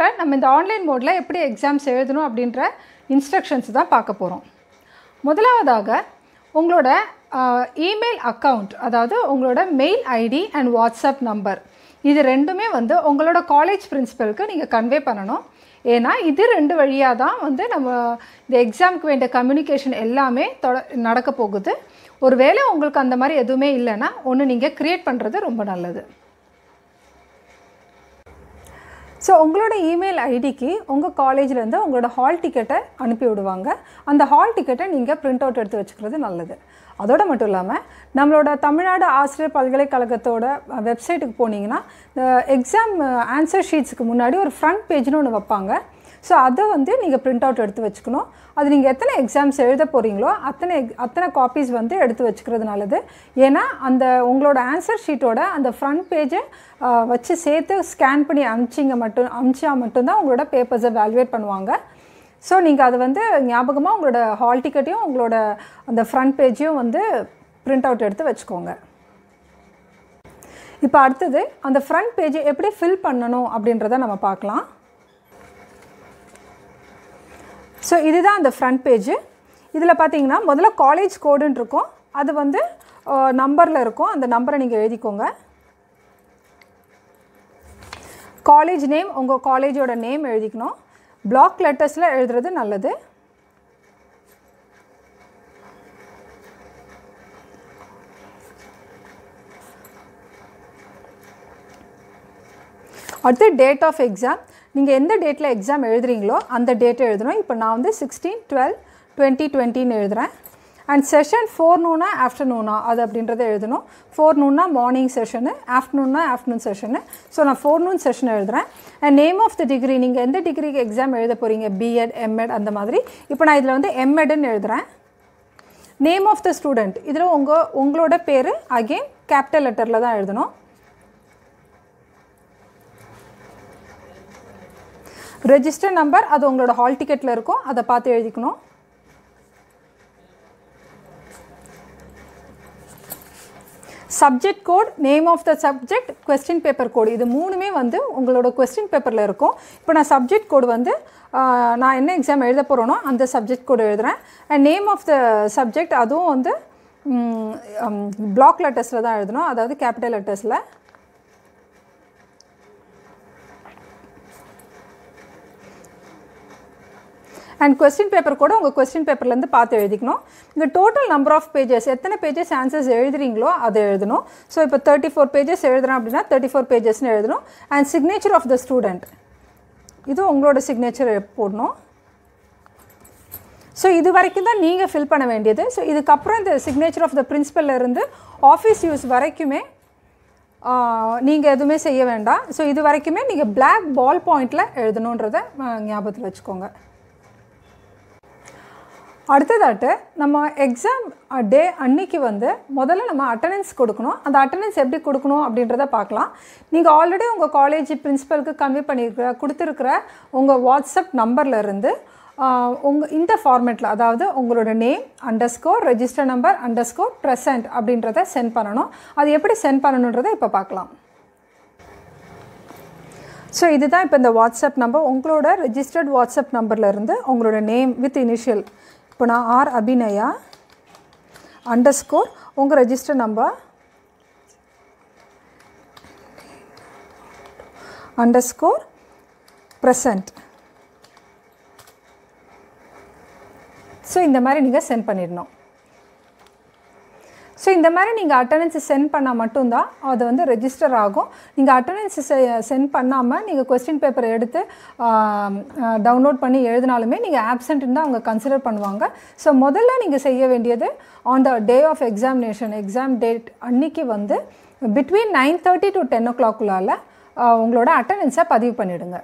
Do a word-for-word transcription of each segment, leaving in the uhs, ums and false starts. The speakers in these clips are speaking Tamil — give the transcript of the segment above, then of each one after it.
வீடியோவில் நம்ம இந்த ஆன்லைன் மோடில் எப்படி எக்ஸாம்ஸ் எழுதணும் அப்படின்ற இன்ஸ்ட்ரக்ஷன்ஸ் தான் பார்க்க போகிறோம். முதலாவதாக உங்களோட இமெயில் அக்கௌண்ட், அதாவது உங்களோட mail ID and WhatsApp number, இது ரெண்டுமே வந்து உங்களோட காலேஜ் பிரின்சிபலுக்கு நீங்கள் கன்வே பண்ணணும். ஏன்னா இது ரெண்டு வழியாக தான் வந்து நம்ம இந்த எக்ஸாமுக்கு வேண்டிய கம்யூனிகேஷன் எல்லாமே தொட நடக்க போகுது. ஒரு வேளை உங்களுக்கு அந்த மாதிரி எதுவுமே இல்லைன்னா ஒன்று நீங்கள் க்ரியேட் பண்ணுறது ரொம்ப நல்லது. ஸோ உங்களோட இமெயில் ஐடிக்கு உங்கள் காலேஜ்லேருந்து உங்களோட ஹால் டிக்கெட்டை அனுப்பி விடுவாங்க. அந்த ஹால் டிக்கெட்டை நீங்கள் ப்ரிண்ட் அவுட் எடுத்து வச்சுக்கிறது நல்லது. அதோடு மட்டும் இல்லாமல் நம்மளோட தமிழ்நாடு ஆசிரியர் பல்கலைக்கழகத்தோட வெப்சைட்டுக்கு போனீங்கன்னா இந்த எக்ஸாம் ஆன்சர் ஷீட்ஸுக்கு முன்னாடி ஒரு ஃப்ரண்ட் பேஜ்னு ஒன்று வைப்பாங்க. ஸோ அதை வந்து நீங்கள் ப்ரிண்ட் அவுட் எடுத்து வச்சுக்கணும். அது நீங்கள் எத்தனை எக்ஸாம்ஸ் எழுத போகிறீங்களோ அத்தனை அத்தனை காப்பீஸ் வந்து எடுத்து வச்சுக்கிறது நல்லது. ஏன்னா அந்த உங்களோட ஆன்சர் ஷீட்டோட அந்த ஃப்ரண்ட் பேஜை வச்சு சேர்த்து ஸ்கேன் பண்ணி அனுப்பிச்சிங்க மட்டும் அனுப்பிச்சா மட்டும்தான் உங்களோட பேப்பர்ஸை வேல்யூவேட் பண்ணுவாங்க. ஸோ நீங்கள் அது வந்து ஞாபகமாக உங்களோட ஹால் டிக்கெட்டையும் உங்களோட அந்த ஃப்ரண்ட் பேஜையும் வந்து ப்ரிண்ட் அவுட் எடுத்து வச்சுக்கோங்க. இப்போ அடுத்தது அந்த ஃப்ரண்ட் பேஜை எப்படி ஃபில் பண்ணணும் அப்படின்றத நம்ம பார்க்கலாம். ஸோ இதுதான் அந்த ஃப்ரண்ட் பேஜு. இதில் பார்த்தீங்கன்னா முதல்ல காலேஜ் கோடுன்னு இருக்கும். அது வந்து நம்பரில் இருக்கும். அந்த நம்பரை நீங்கள் எழுதிக்கோங்க. காலேஜ் நேம், உங்கள் காலேஜோட நேம் எழுதிக்கணும். பிளாக் லெட்டர்ஸில் எழுதுறது நல்லது. அடுத்து டேட் ஆஃப் எக்ஸாம். நீங்கள் எந்த டேட்டில் எக்ஸாம் எழுதுறீங்களோ அந்த டேட்டை எழுதணும். இப்போ நான் வந்து சிக்ஸ்டீன் டுவெல் டுவெண்ட்டி டுவெண்ட்டின்னு எழுதுகிறேன். அண்ட் செஷன் ஃபோர்நூனா ஆஃப்டர்நூனா அது அப்படின்றத எழுதணும். ஃபோர்நூன்னா மார்னிங் செஷனு, ஆஃப்டர்நூன்னா ஆஃப்டர்நூன் செஷனு. ஸோ நான் ஃபோர்நூன் செஷன் எழுதுகிறேன். And name of the degree, நீங்கள் எந்த டிகிரிக்கு எக்ஸாம் எழுத போகிறீங்க, பிஎட் எம்எட் அந்த மாதிரி. இப்போ நான் இதில் வந்து எம்எட்னு எழுதுகிறேன். நேம் ஆஃப் த ஸ்டூடெண்ட், இதில் உங்கள் உங்களோட பேர் அகெயின் கேபிட்டல் லெட்டரில் தான் எழுதணும். ரெஜிஸ்டர் நம்பர், அது உங்களோட ஹால் டிக்கெட்டில் இருக்கும், அதை பார்த்து எழுதிக்கணும். Subject code, name of the subject, question paper code, இது மூணுமே வந்து உங்களோட கொஸ்டின் பேப்பரில் இருக்கும். இப்போ நான் சப்ஜெக்ட் கோடு வந்து நான் என்ன எக்ஸாம் எழுத போகிறேனோ அந்த சப்ஜெக்ட் கோடு எழுதுகிறேன். And name of the subject அதுவும் வந்து பிளாக் லெட்டர்ஸில் தான் எழுதணும், அதாவது கேபிட்டல் லெட்டர்ஸில். அண்ட் கொஸ்டின் பேப்பர் கூட உங்கள் கொஸ்டின் பேப்பர்லேருந்து பார்த்து எழுதிக்கணும். இந்த டோட்டல் நம்பர் ஆஃப் பேஜஸ், எத்தனை பேஜஸ் ஆன்சர்ஸ் எழுதுறீங்களோ அதை எழுதணும். ஸோ இப்போ தேர்ட்டி ஃபோர் பேஜஸ் எழுதுகிறேன் அப்படின்னா தேர்ட்டி ஃபோர் பேஜஸ்ன்னு எழுதணும். And signature of the student, இது உங்களோட சிக்னேச்சர் போடணும். ஸோ இது வரைக்கும் தான் நீங்கள் ஃபில் பண்ண வேண்டியது. ஸோ இதுக்கப்புறம் இந்த சிக்னேச்சர் ஆஃப் த பிரின்சிபல்லேருந்து ஆஃபீஸ் யூஸ் வரைக்குமே நீங்கள் எதுவுமே செய்ய வேண்டாம். ஸோ இது வரைக்குமே நீங்கள் பிளாக் பால் பாயிண்டில் எழுதணுன்றதை ஞாபகத்தில் வச்சுக்கோங்க. அடுத்ததாட்டு நம்ம எக்ஸாம் டே அன்னைக்கு வந்து முதல்ல நம்ம அட்டண்டன்ஸ் கொடுக்கணும். அந்த அட்டண்டன்ஸ் எப்படி கொடுக்கணும் அப்படின்றத பார்க்கலாம். நீங்கள் ஆல்ரெடி உங்கள் காலேஜ் பிரின்சிபலுக்கு கன்வே பண்ணியிருக்கிற கொடுத்துருக்கிற உங்கள் வாட்ஸ்அப் நம்பர்லேருந்து உங்கள் இந்த ஃபார்மேட்டில், அதாவது உங்களோட name underscore register number underscore present அப்படின்றத சென்ட் பண்ணணும். அது எப்படி சென்ட் பண்ணணுன்றதை இப்போ பார்க்கலாம். ஸோ இதுதான் இப்போ இந்த வாட்ஸ்அப் நம்பர். உங்களோட ரெஜிஸ்டர்ட் வாட்ஸ்அப் நம்பர்லேருந்து உங்களோட நேம் வித் இனிஷியல், இப்போ நான் ஆர் அபிநயா அண்டர் ஸ்கோர் உங்கள் register number underscore present. So இந்த மாதிரி நீங்கள் சென்ட் பண்ணிடணும். ஸோ இந்த மாதிரி நீங்கள் அட்டண்டன்ஸை சென்ட் பண்ணால் மட்டும்தான் அது வந்து ரெஜிஸ்டர் ஆகும். நீங்கள் அட்டண்டன்ஸை சென்ட் பண்ணாமல் நீங்கள் கொஸ்டின் பேப்பரை எடுத்து டவுன்லோட் பண்ணி எழுதினாலுமே நீங்கள் ஆப்சென்ட்னு தான் அவங்க கன்சிடர் பண்ணுவாங்க. ஸோ முதல்ல நீங்கள் செய்ய வேண்டியது on the day of examination, exam date அன்னைக்கு வந்து between nine thirty to ten ஓ கிளாக்குள்ளால் உங்களோட அட்டண்டன்ஸை பதிவு பண்ணிவிடுங்க.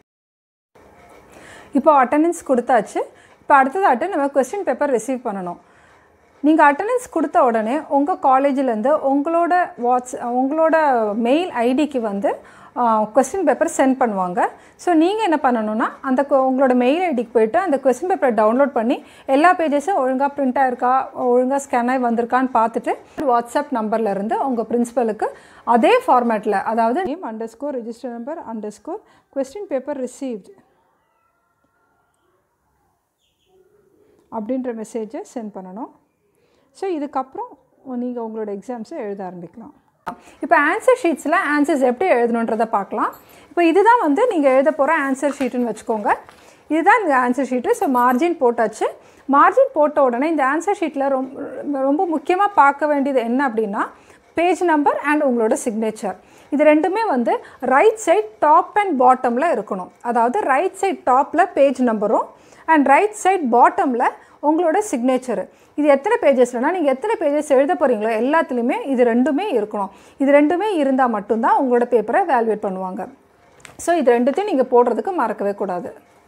இப்போ அட்டண்டன்ஸ் கொடுத்தாச்சு. இப்போ அடுத்ததாட்டு நம்ம கொஸ்டின் பேப்பர் ரிசீவ் பண்ணணும். நீங்கள் அட்டண்டன்ஸ் கொடுத்த உடனே உங்கள் காலேஜிலேருந்து உங்களோட வாட்ஸ் உங்களோட மெயில் ஐடிக்கு வந்து கொஸ்டின் பேப்பர் சென்ட் பண்ணுவாங்க. ஸோ நீங்கள் என்ன பண்ணணும்னா அந்த உங்களோட மெயில் ஐடிக்கு போய்ட்டு அந்த கொஸ்டின் பேப்பரை டவுன்லோட் பண்ணி எல்லா பேஜஸும் ஒழுங்காக பிரிண்ட் ஆகிருக்கா, ஒழுங்காக ஸ்கேன் ஆகி வந்திருக்கான்னு பார்த்துட்டு வாட்ஸ்அப் நம்பர்லேருந்து உங்கள் பிரின்சிபலுக்கு அதே ஃபார்மேட்டில், அதாவது name underscore register number underscore question paper received அப்படின்ற மெசேஜை சென்ட் பண்ணணும். ஸோ இதுக்கப்புறம் நீங்கள் உங்களோட எக்ஸாம்ஸை எழுத ஆரம்பிக்கலாம். இப்போ ஆன்சர் ஷீட்ஸில் ஆன்சர்ஸ் எப்படி எழுதணுன்றதை பார்க்கலாம். இப்போ இதுதான் வந்து நீங்கள் எழுத போகிற ஆன்சர் ஷீட்டுன்னு வச்சுக்கோங்க. இதுதான் இந்த ஆன்சர் ஷீட்டு. ஸோ மார்ஜின் போட்டாச்சு. மார்ஜின் போட்ட உடனே இந்த ஆன்சர் ஷீட்டில் ரொம்ப ரொம்ப முக்கியமாக பார்க்க வேண்டியது என்ன அப்படின்னா பேஜ் நம்பர் அண்ட் உங்களோட சிக்னேச்சர். இது ரெண்டுமே வந்து ரைட் சைட் டாப் அண்ட் பாட்டமில் இருக்கணும். அதாவது ரைட் சைட் டாப்பில் பேஜ் நம்பரும் அண்ட் ரைட் சைட் பாட்டமில் உங்களோட சிக்னேச்சரு. இது எத்தனை பேஜஸ்லனா நீங்கள் எத்தனை பேஜஸ் எழுத போகிறீங்களோ எல்லாத்துலேயுமே இது ரெண்டுமே இருக்கணும். இது ரெண்டுமே இருந்தால் மட்டும்தான் உங்களோட பேப்பரை வேல்யூவேட் பண்ணுவாங்க. ஸோ இது ரெண்டுத்தையும் நீங்கள் போடுறதுக்கு மறக்கவே கூடாது.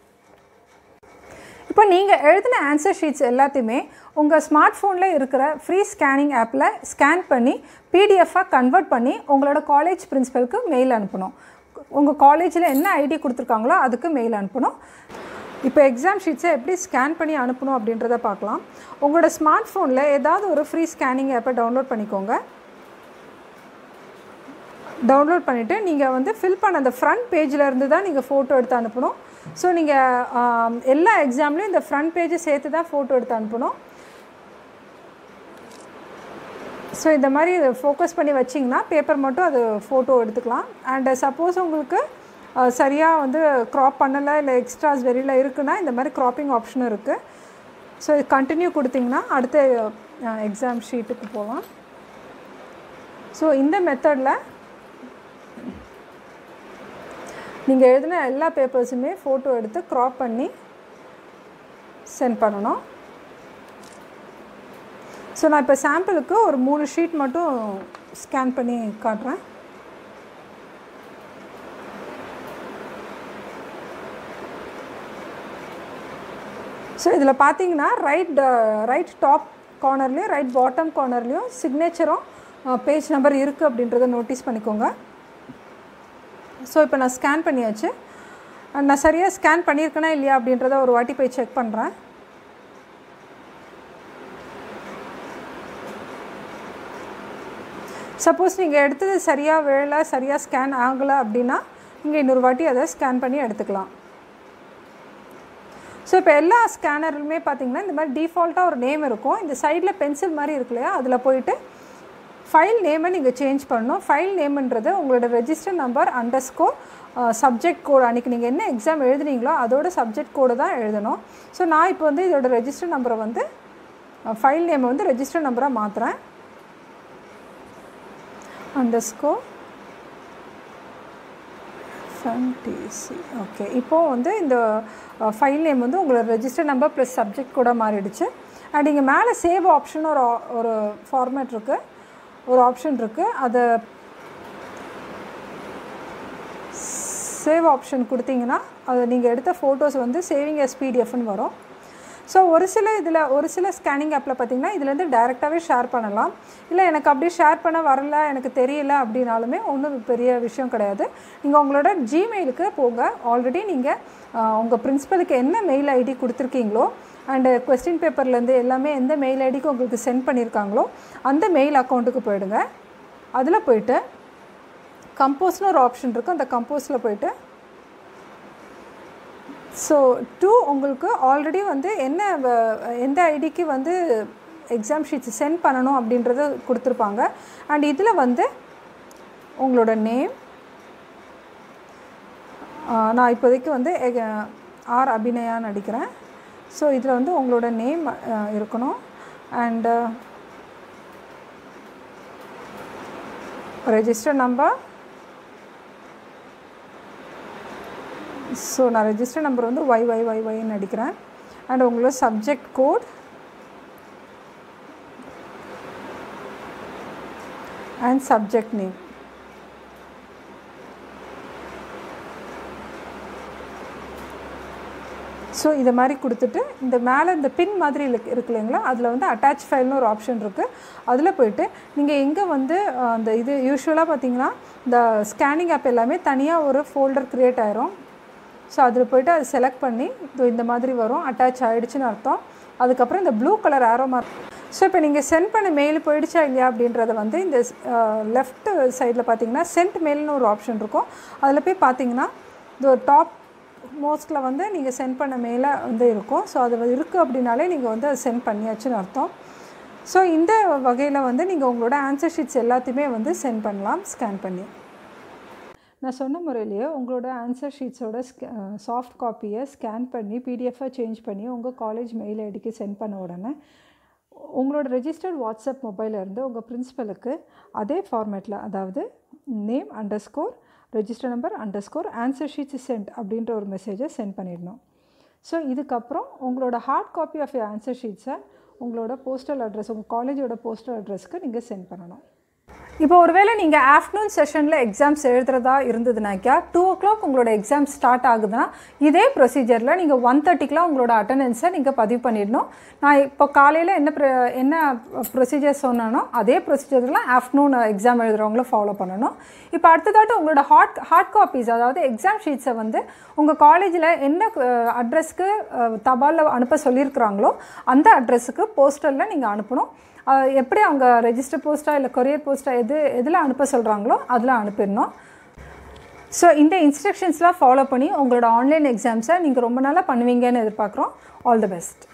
இப்போ நீங்கள் எழுதின ஆன்சர் ஷீட்ஸ் எல்லாத்தையுமே உங்கள் ஸ்மார்ட் ஃபோனில் இருக்கிற ஃப்ரீ ஸ்கேனிங் ஆப்பில் ஸ்கேன் பண்ணி பிடிஎஃபாக கன்வெர்ட் பண்ணி உங்களோட காலேஜ் பிரின்சிபலுக்கு மெயில் அனுப்பணும். உங்கள் காலேஜில் என்ன ஐடி கொடுத்துருக்காங்களோ அதுக்கு மெயில் அனுப்பணும். இப்போ எக்ஸாம் ஷீட்ஸை எப்படி ஸ்கேன் பண்ணி அனுப்பணும் அப்படின்றத பார்க்கலாம். உங்களோட ஸ்மார்ட் ஃபோனில் ஏதாவது ஒரு ஃப்ரீ ஸ்கேனிங் ஆப்பை டவுன்லோட் பண்ணிக்கோங்க. டவுன்லோட் பண்ணிவிட்டு நீங்கள் வந்து ஃபில் பண்ண அந்த ஃப்ரண்ட் பேஜில் இருந்து தான் நீங்கள் ஃபோட்டோ எடுத்து அனுப்பணும். ஸோ நீங்கள் எல்லா எக்ஸாம்லேயும் இந்த ஃப்ரண்ட் பேஜை சேர்த்து தான் ஃபோட்டோ எடுத்து அனுப்பணும். ஸோ இந்த மாதிரி ஃபோக்கஸ் பண்ணி வச்சிங்கன்னா பேப்பர் மட்டும் அது ஃபோட்டோ எடுத்துக்கலாம். அண்டு சப்போஸ் உங்களுக்கு சரியாக வந்து க்ராப் பண்ணலை, இல்லை எக்ஸ்ட்ராஸ் வெளியில் இருக்குன்னா இந்த மாதிரி க்ராப்பிங் ஆப்ஷனும் இருக்குது. ஸோ இது கண்டினியூ கொடுத்திங்கன்னா அடுத்த எக்ஸாம் ஷீட்டுக்கு போகலாம். ஸோ இந்த மெத்தடில் நீங்கள் எழுதின எல்லா பேப்பர்ஸுமே ஃபோட்டோ எடுத்து க்ராப் பண்ணி சென்ட் பண்ணணும். ஸோ நான் இப்போ சாம்பிளுக்கு ஒரு மூணு ஷீட் மட்டும் ஸ்கேன் பண்ணி காட்டுறேன். ஸோ இதில் பார்த்தீங்கன்னா ரைட் ரைட் டாப் கார்னர்லேயும் ரைட் பாட்டம் கார்னர்லேயும் சிக்னேச்சரும் பேஜ் நம்பர் இருக்குது அப்படின்றத நோட்டீஸ் பண்ணிக்கோங்க. ஸோ இப்போ நான் ஸ்கேன் பண்ணியாச்சு. நான் சரியாக ஸ்கேன் பண்ணியிருக்கேனா இல்லையா அப்படின்றத ஒரு வாட்டி போய் செக் பண்ணுறேன். சப்போஸ் நீங்கள் எடுத்தது சரியாக வேலை சரியாக ஸ்கேன் ஆகலை அப்படின்னா நீங்கள் இன்னொரு வாட்டி அதை ஸ்கேன் பண்ணி எடுத்துக்கலாம். ஸோ இப்போ எல்லா ஸ்கேனருமே பார்த்திங்கன்னா இந்த மாதிரி டிஃபால்ட்டாக ஒரு நேம் இருக்கும். இந்த சைடில் பென்சில் மாதிரி இருக்கு இல்லையா, அதில் போயிட்டு ஃபைல் நேமை நீங்கள் சேஞ்ச் பண்ணணும். ஃபைல் நேம்ன்றது உங்களோட register number underscore subject code, அன்றைக்கி நீங்கள் என்ன எக்ஸாம் எழுதுனீங்களோ அதோட சப்ஜெக்ட் கோடு தான் எழுதணும். ஸோ நான் இப்போ வந்து இதோட ரெஜிஸ்டர் நம்பரை வந்து ஃபைல் நேமை வந்து ரெஜிஸ்டர் நம்பராக மாற்றுறேன். Underscore TC. ஓகே, இப்போது வந்து இந்த ஃபைல் நேம் வந்து உங்களோட ரெஜிஸ்டர் நம்பர் ப்ளஸ் சப்ஜெக்ட் கூட மாறிடுச்சு. அண்ட் இங்கே மேலே சேவ் ஆப்ஷன் ஒரு ஒரு ஃபார்மேட் இருக்குது, ஒரு ஆப்ஷன் இருக்குது. அதை சேவ் ஆப்ஷன் கொடுத்தீங்கன்னா அது நீங்கள் எடுத்த ஃபோட்டோஸ் வந்து சேவிங் எஸ் பிடிஎஃப்னு வரும். ஸோ ஒரு சில இதில் ஒரு சில ஸ்கேனிங் ஆப்பில் பார்த்திங்கன்னா இதுலேருந்து டைரெக்டாகவே ஷேர் பண்ணலாம். இல்லை எனக்கு அப்படியே ஷேர் பண்ண வரல, எனக்கு தெரியல அப்படின்னாலுமே ஒன்றும் பெரிய விஷயம் கிடையாது. நீங்கள் உங்களோட ஜிமெயிலுக்கு போங்க. ஆல்ரெடி நீங்கள் உங்கள் பிரின்சிபலுக்கு என்ன மெயில் ஐடி கொடுத்துருக்கீங்களோ அண்டு கொஸ்டின் பேப்பர்லேருந்து எல்லாமே எந்த மெயில் ஐடிக்கு உங்களுக்கு சென்ட் பண்ணியிருக்காங்களோ அந்த மெயில் அக்கௌண்ட்டுக்கு போயிடுங்க. அதில் போய்ட்டு கம்போஸ்ட்னு ஒரு ஆப்ஷன் இருக்குது, அந்த கம்போஸ்டில் போய்ட்டு ஸோ டூ உங்களுக்கு ஆல்ரெடி வந்து என்ன எந்த ஐடிக்கு வந்து எக்ஸாம் ஷீட்ஸ் சென்ட் பண்ணணும் அப்படின்றத கொடுத்துருப்பாங்க. அண்ட் இதில் வந்து உங்களோட நேம், நான் இப்போதைக்கு வந்து ஆர் அபிநயான்னு நடிக்கிறேன். ஸோ இதில் வந்து உங்களோட நேம் இருக்கணும். And register number. ஸோ நான் ரெஜிஸ்டர் நம்பர் வந்து ஒய் ஒய் ஒய் ஒய்ன்னு அடிக்கிறேன். அண்ட் உங்களோட subject code and subject name. So இதை மாதிரி கொடுத்துட்டு இந்த மேலே இந்த பின் மாதிரி இருக்கு இல்லைங்களா, அதில் வந்து அட்டாச் ஃபைல்னு ஒரு ஆப்ஷன் இருக்குது. அதில் போய்ட்டு நீங்கள் எங்கே வந்து அந்த இது யூஸ்வலாக பார்த்தீங்கன்னா இந்த ஸ்கேனிங் ஆப் எல்லாமே தனியாக ஒரு ஃபோல்டர் க்ரியேட் ஆயிரும். ஸோ அதில் போய்ட்டு அதை செலக்ட் பண்ணி இந்த மாதிரி வரும், அட்டாச் ஆகிடுச்சின்னு அர்த்தம். அதுக்கப்புறம் இந்த blue colour arrow mark. So இப்போ நீங்கள் சென்ட் பண்ண மெயில் போயிடுச்சா இல்லையா அப்படின்றத வந்து இந்த லெஃப்ட் சைடில் பார்த்தீங்கன்னா சென்ட் மெயில்னு ஒரு ஆப்ஷன் இருக்கும். அதில் போய் பார்த்தீங்கன்னா இந்த டாப் மோஸ்ட்டில் வந்து நீங்கள் சென்ட் பண்ண மெயிலாக வந்து இருக்கும். ஸோ அது இருக்குது அப்படின்னாலே நீங்கள் வந்து அதை சென்ட் பண்ணியாச்சுன்னு அர்த்தம். ஸோ இந்த வகையில் வந்து நீங்கள் உங்களோட ஆன்சர் ஷீட்ஸ் எல்லாத்தையுமே வந்து சென்ட் பண்ணலாம் ஸ்கேன் பண்ணி. நான் சொன்ன முறையிலேயே உங்களோட ஆன்சர் ஷீட்ஸோட ஸ்கே சாஃப்ட் காப்பியை ஸ்கேன் பண்ணி பிடிஎஃபாக சேஞ்ச் பண்ணி உங்கள் காலேஜ் மெயில் ஐடிக்கு சென்ட் பண்ண உடனே உங்களோட ரெஜிஸ்டர்ட் வாட்ஸ்அப் மொபைலிருந்து உங்கள் பிரின்ஸிபலுக்கு அதே ஃபார்மேட்டில், அதாவது name underscore register number underscore answer sheets sent அப்படின்ற ஒரு மெசேஜை சென்ட் பண்ணிடணும். ஸோ இதுக்கப்புறம் உங்களோட hard copy of your answer ஷீட்ஸை உங்களோட போஸ்டல் அட்ரஸ், உங்கள் காலேஜோட போஸ்டல் அட்ரஸ்க்கு நீங்கள் சென்ட் பண்ணணும். இப்போ ஒருவேளை நீங்கள் ஆஃப்டர்நூன் செஷனில் எக்ஸாம்ஸ் எழுதுறதா இருந்ததுனாக்கா டூ ஓ கிளாக் உங்களோட எக்ஸாம் ஸ்டார்ட் ஆகுதுன்னா இதே ப்ரொசீஜரில் நீங்கள் ஒன் தேர்ட்டிக்கெலாம் உங்களோட அட்டண்டன்ஸை நீங்கள் பதிவு பண்ணிடணும். நான் இப்போ காலையில் என்ன ப்ர என்ன ப்ரொசீஜர் சொன்னானோ அதே ப்ரொசீஜரில் ஆஃப்டர்நூன் எக்ஸாம் எழுதுகிறவங்களும் ஃபாலோ பண்ணணும். இப்போ அடுத்ததாட்டு உங்களோட ஹார்ட் ஹார்ட் காப்பீஸ், அதாவது எக்ஸாம் ஷீட்ஸை வந்து உங்கள் காலேஜில் என்ன அட்ரஸ்க்கு தபாலில் அனுப்ப சொல்லியிருக்கிறாங்களோ அந்த அட்ரஸுக்கு போஸ்டலில் நீங்கள் அனுப்பணும். எப்படி அவங்க ரெஜிஸ்டர் போஸ்ட்டாக இல்லை கொரியர் போஸ்ட்டாக எது எதில் அனுப்ப சொல்கிறாங்களோ அதில் அனுப்பிடணும். ஸோ இந்த இன்ஸ்ட்ரக்ஷன்ஸ்லாம் ஃபாலோ பண்ணி உங்களோட ஆன்லைன் எக்ஸாம்ஸை நீங்கள் ரொம்ப நாளாக பண்ணுவீங்கன்னு எதிர்பார்க்குறோம். All the best.